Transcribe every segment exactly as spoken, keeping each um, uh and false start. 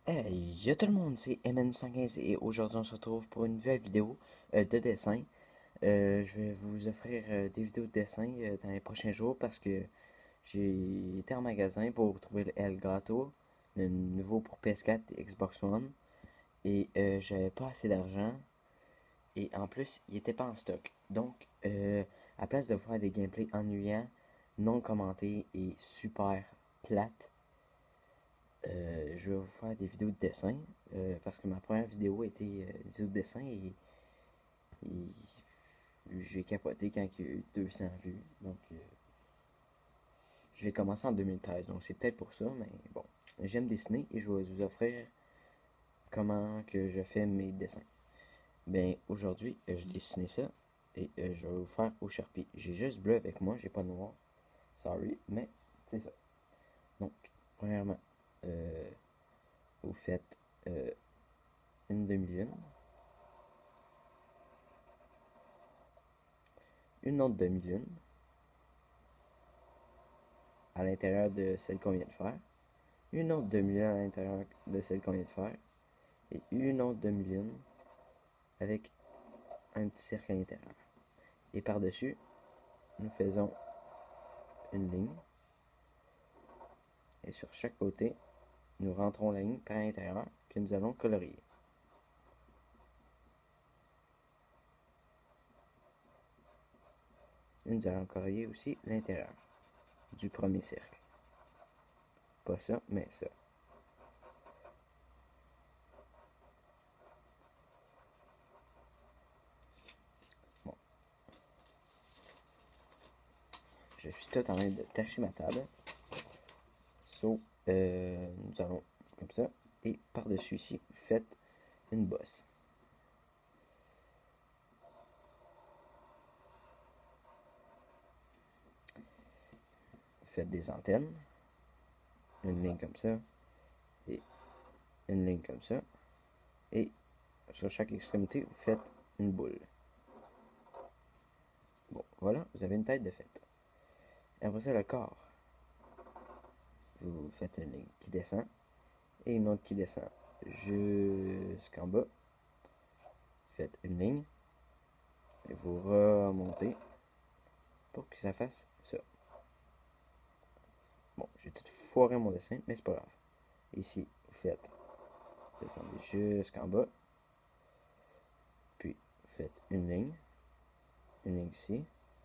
Hey, yo tout le monde, c'est M N cent quinze et aujourd'hui on se retrouve pour une nouvelle vidéo euh, de dessin. Euh, je vais vous offrir euh, des vidéos de dessin euh, dans les prochains jours parce que j'ai été en magasin pour trouver le Elgato, le nouveau pour P S quatre et Xbox One, et euh, j'avais pas assez d'argent et en plus il était pas en stock. Donc, euh, à place de faire des gameplays ennuyants, non commentés et super plates, Euh, je vais vous faire des vidéos de dessin euh, parce que ma première vidéo était euh, une vidéo de dessin et, et j'ai capoté quand il y a eu deux cents vues. Donc, euh, j'ai commencé en deux mille treize, donc c'est peut-être pour ça, mais bon. J'aime dessiner et je vais vous offrir comment que je fais mes dessins. Ben, aujourd'hui, euh, je dessinais ça et euh, je vais vous faire au Sharpie. J'ai juste bleu avec moi, j'ai pas de noir. Sorry, mais c'est ça. Donc, premièrement, euh, vous faites euh, une demi-lune, une autre demi-lune à l'intérieur de celle qu'on vient de faire, une autre demi-lune à l'intérieur de celle qu'on vient de faire, et une autre demi-lune avec un petit cercle à l'intérieur. Et par-dessus, nous faisons une ligne, et sur chaque côté, nous rentrons la ligne par l'intérieur que nous allons colorier. Et nous allons colorier aussi l'intérieur du premier cercle. Pas ça, mais ça. Bon, je suis tout en train de tâcher ma table. So, euh, nous allons comme ça. Et par-dessus ici, vous faites une bosse. Vous faites des antennes. Une ligne comme ça. Et une ligne comme ça. Et sur chaque extrémité, vous faites une boule. Bon, voilà, vous avez une tête de fête. Et après ça, le corps. Vous faites une ligne qui descend et une autre qui descend jusqu'en bas. Faites une ligne et vous remontez pour que ça fasse ça. Bon, j'ai tout foiré mon dessin, mais c'est pas grave. Ici, vous faites descendre jusqu'en bas. Puis, vous faites une ligne. Une ligne ici.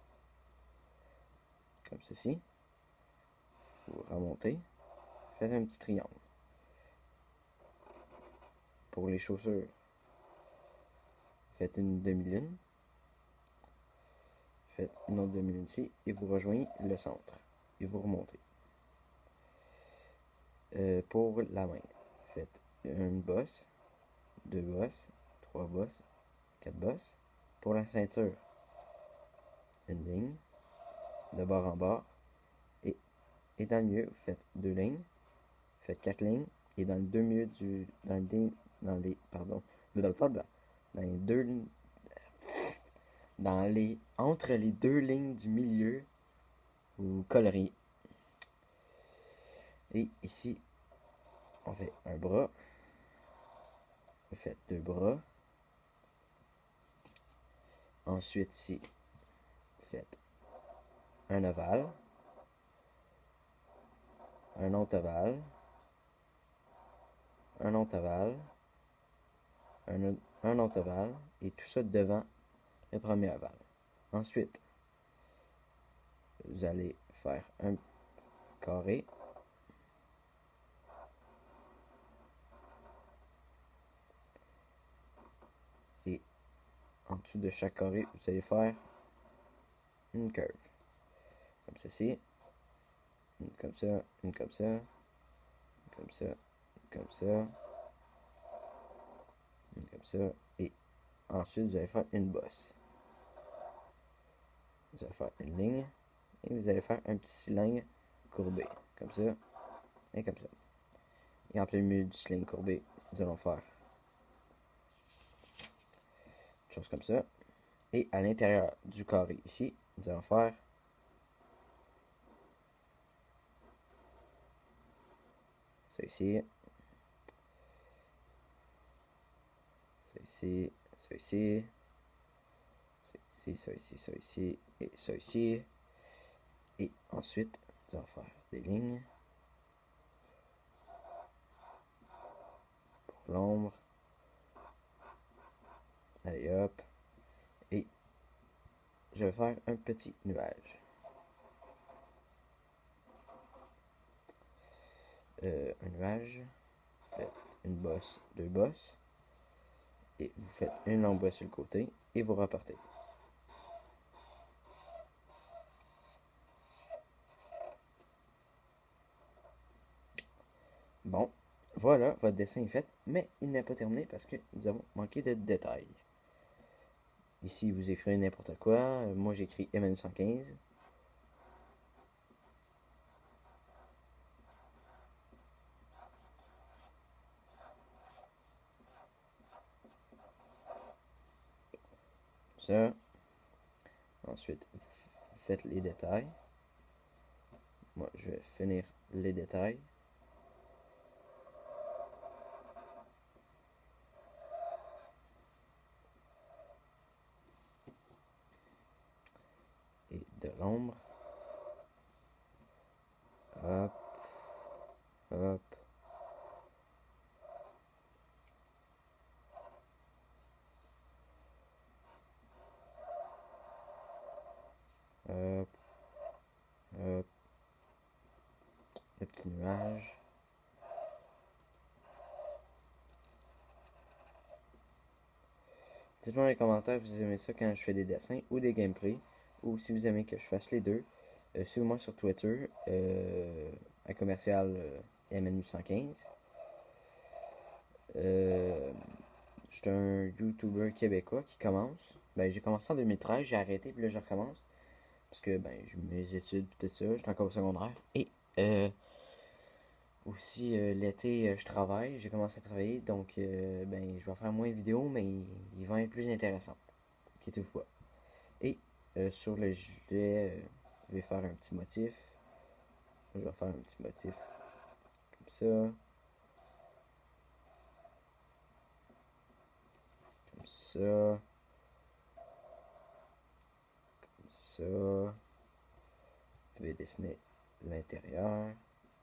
Comme ceci. Vous remontez. Faites un petit triangle. Pour les chaussures, faites une demi-lune. Faites une autre demi-lune ici. Et vous rejoignez le centre. Et vous remontez. Euh, pour la main, faites une bosse, deux bosses, trois bosses, quatre bosses. Pour la ceinture, une ligne, de bord en bord. Et, et dans le milieu, vous faites deux lignes, faites quatre lignes. Et dans le deux milieux du. Dans, le, dans les. Pardon. Dans le dans les deux lignes. Dans les. Entre les deux lignes du milieu, vous coloriez. Et ici, on fait un bras. Vous faites deux bras. Ensuite, ici, vous faites un ovale, un autre ovale, un autre ovale, un, un autre ovale, et tout ça devant le premier ovale. Ensuite, vous allez faire un carré, et en dessous de chaque carré, vous allez faire une curve, comme ceci, une comme ça, une comme ça, une comme ça, une comme ça, une comme ça, et ensuite vous allez faire une bosse. Vous allez faire une ligne, et vous allez faire un petit cylindre courbé, comme ça, et comme ça. Et en plein milieu du cylindre courbé, nous allons faire une chose comme ça. Et à l'intérieur du carré ici, nous allons faire ça ici. ici, ça ici, ça ici, ça ici, ça ici, et ça ici. Et ensuite, on va faire des lignes pour l'ombre. Allez hop. Et je vais faire un petit nuage. Euh, un nuage. Vous faites une bosse, deux bosses. Et vous faites une longue bosse sur le côté. Et vous repartez. Bon, voilà, votre dessin est fait, mais il n'est pas terminé parce que nous avons manqué de détails. Ici, vous écrivez n'importe quoi. Euh, moi, j'écris M N cent quinze. Ça. Ensuite, vous faites les détails. Moi, je vais finir les détails. Et de l'ombre. Hop. Hop. Hop. Hop. Le petit nuage. Dites-moi dans les commentaires si vous aimez ça quand je fais des dessins ou des gameplays, ou si vous aimez que je fasse les deux. Euh, Suivez-moi sur Twitter, euh, à commercial euh, M N U cent quinze. Euh, je suis un YouTuber québécois qui commence. Ben, j'ai commencé en deux mille treize, j'ai arrêté, puis là, je recommence. Parce que, ben, j'ai mes études, puis tout ça, j'étais encore au secondaire. Et, euh, aussi, euh, l'été, euh, je travaille, j'ai commencé à travailler, donc, euh, ben, je vais faire moins de vidéos, mais ils vont être plus intéressants. Inquiétez-vous pas. Et, euh, sur le gilet, euh, je vais faire un petit motif. Je vais faire un petit motif comme ça. Comme ça. Comme ça. Je vais dessiner l'intérieur.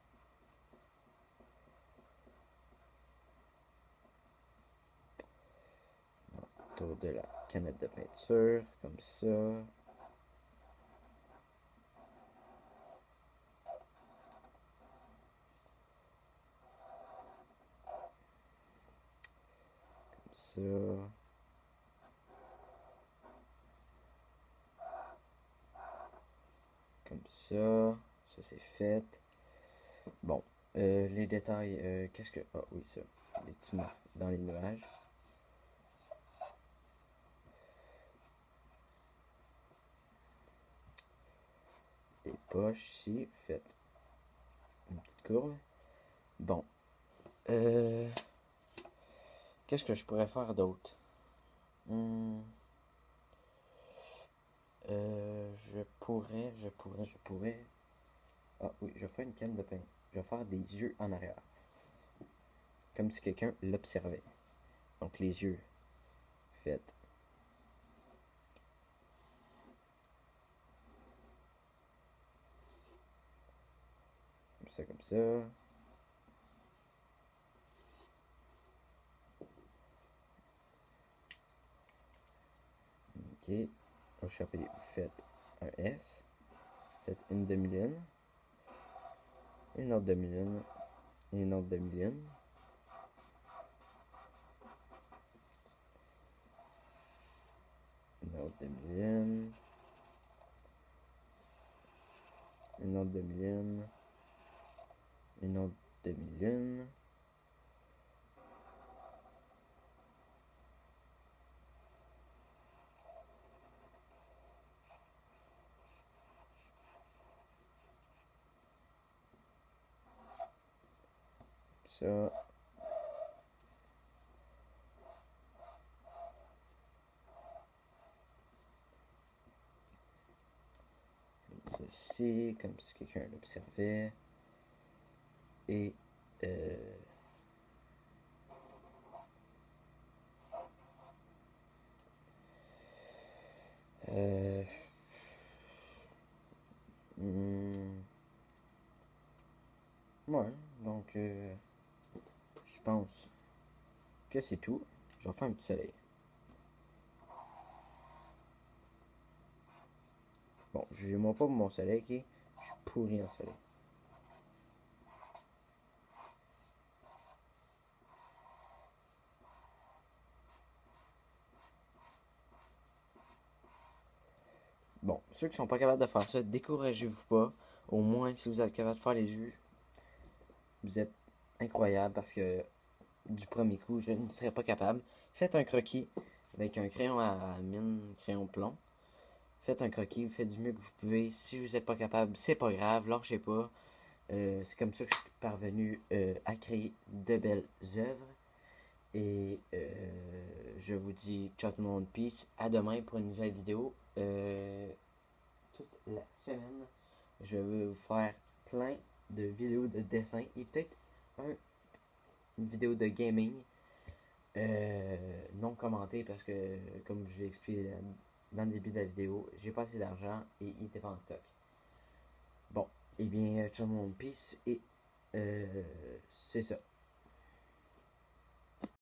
Autour de la canette de peinture, comme ça. Ça. Comme ça. Ça, c'est fait. Bon. Euh, les détails. Euh, Qu'est-ce que. Ah oui, ça. Les petits marques dans les nuages. Les poches ici. Faites une petite courbe. Bon. Euh. Qu'est-ce que je pourrais faire d'autre? Hmm. Euh, je pourrais, je pourrais, je pourrais. Ah oui, je vais faire une canne de pain. Je vais faire des yeux en arrière. Comme si quelqu'un l'observait. Donc les yeux. Faites. Comme ça, comme ça. Ok. Au chapelet, vous faites un S. Faites une demi-lune. Une autre demi-lune. Et une autre demi-lune. Une autre demi-lune. Une autre demi-lune. Une autre demi-lune. Ça. Ceci, comme si quelqu'un l'observait. Et euh, pense que c'est tout. Je vais faire un petit soleil. Bon, jugez-moi pas pour mon soleil, ok? Je suis pourri en soleil. Bon, ceux qui sont pas capables de faire ça, découragez-vous pas. Au moins, si vous êtes capable de faire les yeux, vous êtes incroyable parce que du premier coup, je ne serais pas capable. Faites un croquis avec un crayon à mine, crayon plomb. Faites un croquis, vous faites du mieux que vous pouvez. Si vous n'êtes pas capable, c'est pas grave, lâchez pas. Euh, c'est comme ça que je suis parvenu euh, à créer de belles œuvres. Et euh, je vous dis ciao tout le monde, peace. À demain pour une nouvelle vidéo. Euh, toute la semaine, je vais vous faire plein de vidéos de dessin et peut-être un, une vidéo de gaming euh, non commentée parce que, comme je l'ai expliqué dans le début de la vidéo, j'ai pas assez d'argent et il n'était pas en stock. Bon, et eh bien, ciao tout le monde, peace et euh, c'est ça.